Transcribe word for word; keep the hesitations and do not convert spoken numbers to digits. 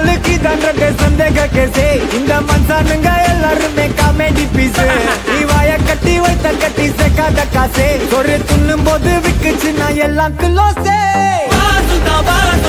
உங்களுக்கு தண்டனை சந்தேக கேசே இந்த மனுஷனுங்க எல்லாருமே காமெடி பீஸ் நீ வாய கட்டி வைத்த கட்டி சேர்க்காத காசே ஒரு துண்ணும் போது விக்குச்சு நான் எல்லாம் கிலோசே